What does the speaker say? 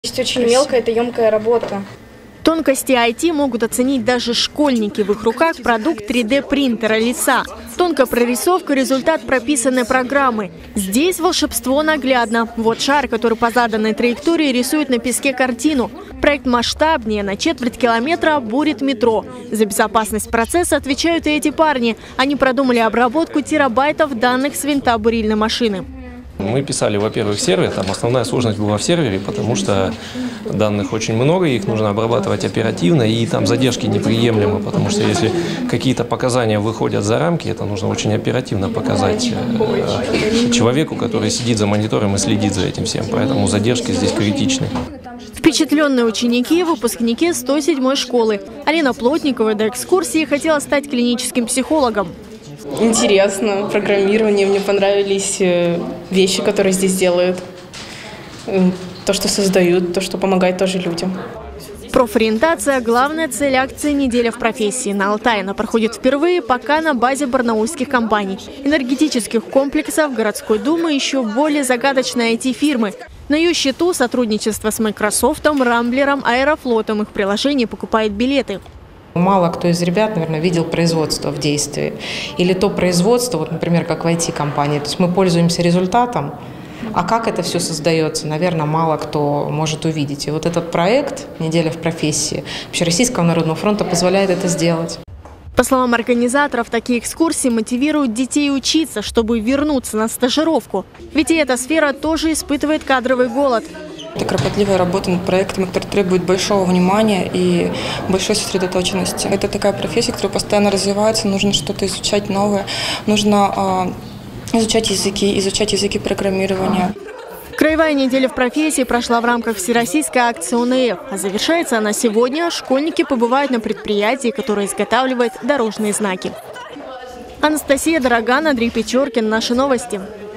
Есть очень мелкая, это емкая работа. Тонкости IT могут оценить даже школьники. В их руках продукт 3D-принтера «Лиса». Тонкая прорисовка – результат прописанной программы. Здесь волшебство наглядно. Вот шар, который по заданной траектории рисует на песке картину. Проект масштабнее. На четверть километра бурит метро. За безопасность процесса отвечают и эти парни. Они продумали обработку терабайтов данных с винта бурильной машины. Мы писали, во-первых, сервер, там основная сложность была в сервере, потому что данных очень много, их нужно обрабатывать оперативно, и там задержки неприемлемы, потому что если какие-то показания выходят за рамки, это нужно очень оперативно показать человеку, который сидит за монитором и следит за этим всем, поэтому задержки здесь критичны. Впечатленные ученики – выпускники 107-й школы. Алина Плотникова до экскурсии хотела стать клиническим психологом. Интересно, программирование, мне понравились вещи, которые здесь делают, то, что создают, то, что помогает тоже людям. Профориентация – главная цель акции «Неделя в профессии». На Алтае она проходит впервые, пока на базе барнаульских компаний, энергетических комплексов, городской думы и еще более загадочной IT-фирмы. На ее счету сотрудничество с Microsoft, Рамблером, Аэрофлотом. Их приложение покупает билеты. Мало кто из ребят, наверное, видел производство в действии. Или то производство, вот, например, как в IT-компании. То есть мы пользуемся результатом, а как это все создается, наверное, мало кто может увидеть. И вот этот проект «Неделя в профессии» Общероссийского народного фронта позволяет это сделать. По словам организаторов, такие экскурсии мотивируют детей учиться, чтобы вернуться на стажировку. Ведь и эта сфера тоже испытывает кадровый голод. Это кропотливая работа над проектами, которая требует большого внимания и большой сосредоточенности. Это такая профессия, которая постоянно развивается, нужно что-то изучать новое, нужно изучать языки программирования. Краевая неделя в профессии прошла в рамках всероссийской акции ОНФ. А завершается она сегодня. Школьники побывают на предприятии, которое изготавливает дорожные знаки. Анастасия Дороган, Андрей Печоркин. Наши новости.